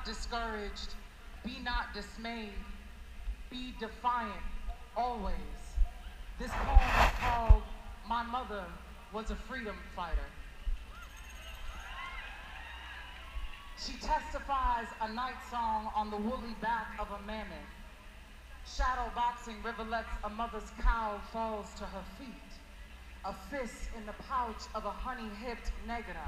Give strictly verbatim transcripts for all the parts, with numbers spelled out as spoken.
not discouraged, be not dismayed, be defiant always. This poem is called My Mother Was a Freedom Fighter. She testifies a night song on the woolly back of a mammoth. Shadow boxing rivulets, a mother's cow falls to her feet. A fist in the pouch of a honey-hipped negra.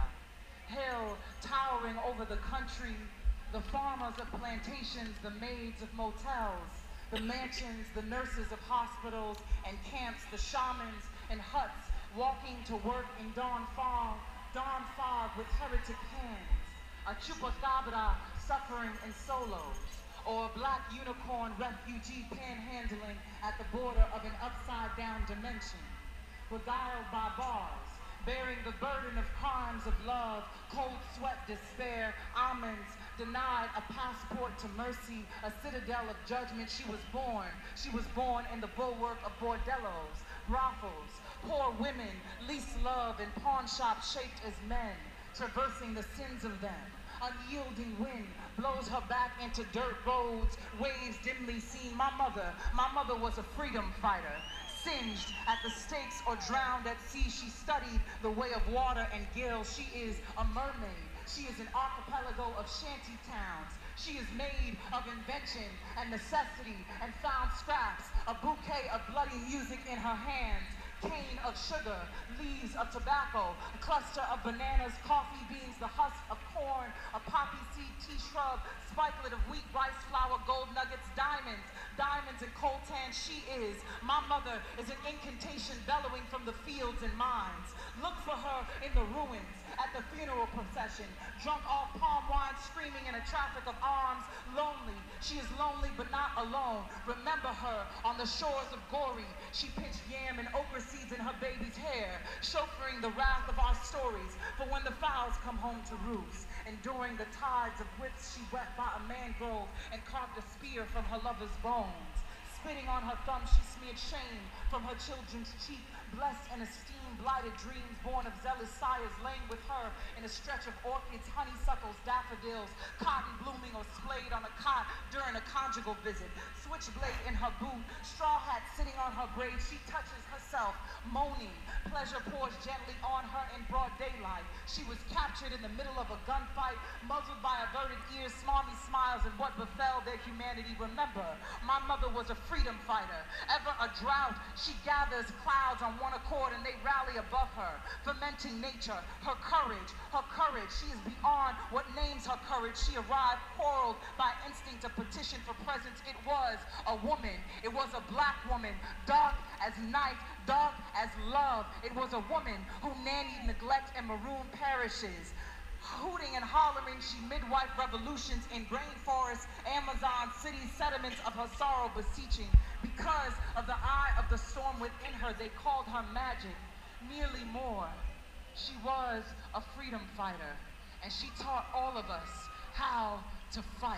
Hill towering over the country, the farmers of plantations, the maids of motels, the mansions, the nurses of hospitals and camps, the shamans and huts walking to work in dawn fog, dawn fog with heretic hands. A chupacabra suffering in solos, or a black unicorn refugee panhandling at the border of an upside-down dimension, beguiled by bars, bearing the burden of crimes of love, cold sweat, despair, almonds, denied a passport to mercy, a citadel of judgment. She was born. She was born in the bulwark of bordellos, brothels, poor women, least love, and pawn shops shaped as men, traversing the sins of them. Unyielding wind blows her back into dirt roads, waves dimly seen. My mother, my mother was a freedom fighter. Singed at the stakes or drowned at sea, she studied the way of water and gills. She is a mermaid. She is an archipelago of shanty towns. She is made of invention and necessity and found scraps, a bouquet of bloody music in her hands. Cane of sugar, leaves of tobacco, a cluster of bananas, coffee beans, the husk of corn, a poppy seed tea shrub, spikelet of wheat, rice flour, gold nuggets, diamonds, diamonds and coltan. She is, my mother is an incantation bellowing from the fields and mines. Look for her in the ruins, at the funeral procession, drunk off palm wine, screaming in a traffic of arms, lonely. She is lonely but not alone. Remember her on the shores of Gory. She pitched yam and okra seeds in her baby's hair, chauffeuring the wrath of our stories for when the fowls come home to roost. Enduring the tides of whips, she wept by a mangrove and carved a spear from her lover's bones. Spitting on her thumb, she smeared shame from her children's cheek. Blessed and esteemed, blighted dreams born of zealous sires laying with her in a stretch of orchids, honeysuckles, daffodils, cotton blooming or splayed on a cot during a conjugal visit. Switchblade in her boot, straw hat sitting on her braid. She touches herself, moaning. Pleasure pours gently on her in broad daylight. She was captured in the middle of a gunfight, muzzled by averted ears, smarmy smiles, and what befell their humanity. Remember, my mother was a freedom fighter. Ever a drought, she gathers clouds on one accord and they rally above her, fermenting nature, her courage, her courage. She is beyond what names her courage. She arrived quarreled by instinct to petition for presence. It was a woman. It was a black woman, dark as night, dark as love. It was a woman who nannied neglect and maroon parishes. Hooting and hollering, she midwife revolutions in grain forests, Amazon cities, sediments of her sorrow beseeching. Because of the eye of the storm within her, they called her magic, merely more. She was a freedom fighter, and she taught all of us how to fight.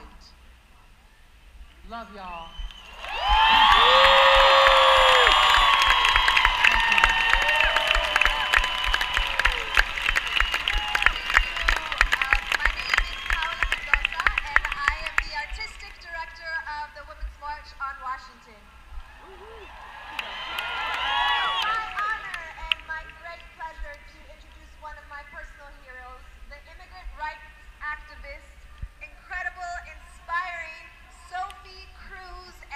Love y'all. Activist, incredible, inspiring Sophie Cruz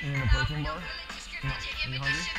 You need a protein bar? No. Are you hungry?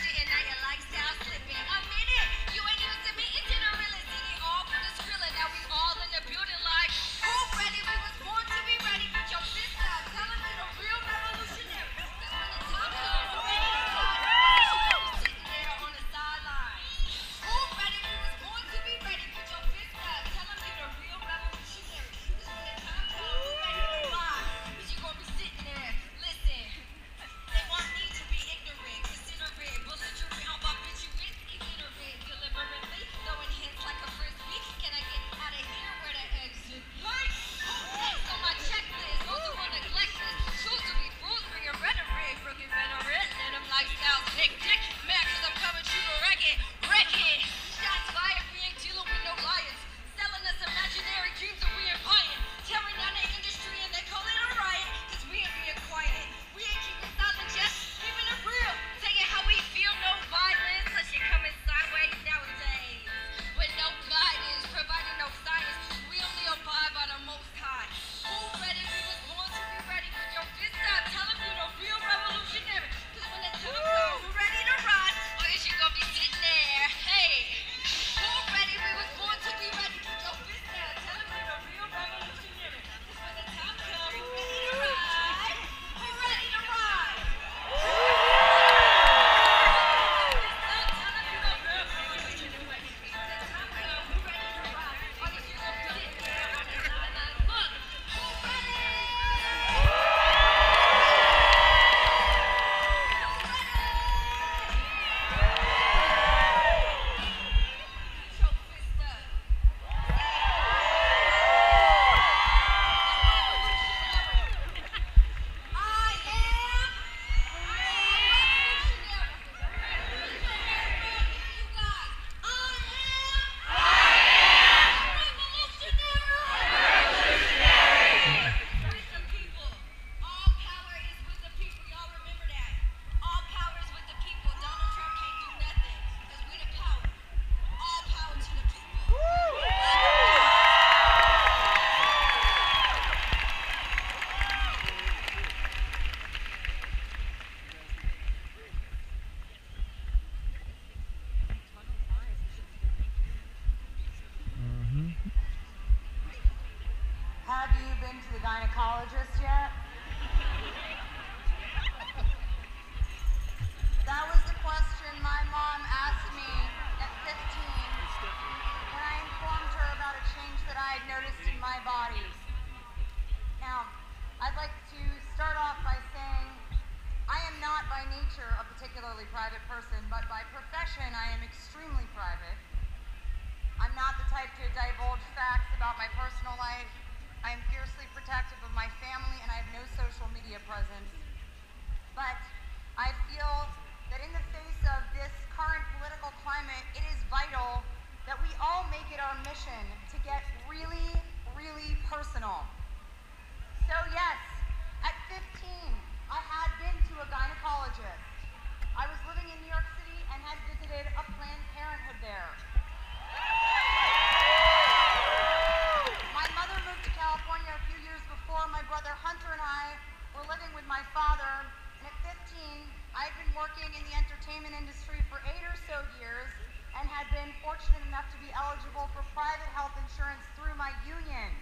Have you been to the gynecologist yet? That was the question my mom asked me at fifteen when I informed her about a change that I had noticed in my body. Now, I'd like to start off by saying I am not by nature a particularly private person, but by profession I am extremely private. I'm not the type to divulge facts about my personal life. I am fiercely protective of my family and I have no social media presence. But I feel that in the face of this current political climate, it is vital that we all make it our mission to get really, really personal. So yes, at fifteen, I had been to a gynecologist. I was living in New York City and had visited a Planned Parenthood there. My mother moved to California a few years before. My brother Hunter and I were living with my father, and at fifteen, I had been working in the entertainment industry for eight or so years and had been fortunate enough to be eligible for private health insurance through my union.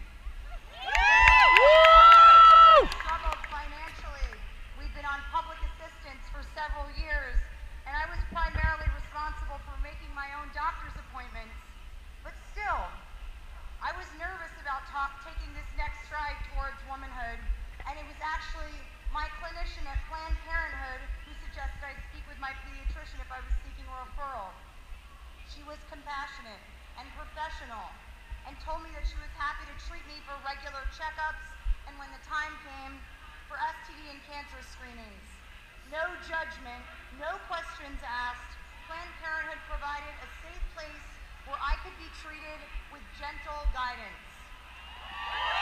Struggled financially. We've been on public assistance for several years, and I was primarily responsible for making my own doctor's appointments. But still, I was nervous about talk, taking this next stride towards womanhood, and it was actually my clinician at Planned Parenthood who suggested I speak with my pediatrician if I was seeking a referral. She was compassionate and professional and told me that she was happy to treat me for regular checkups and when the time came, for S T D and cancer screenings. No judgment, no questions asked. Planned Parenthood provided a safe place where I could be treated with gentle guidance.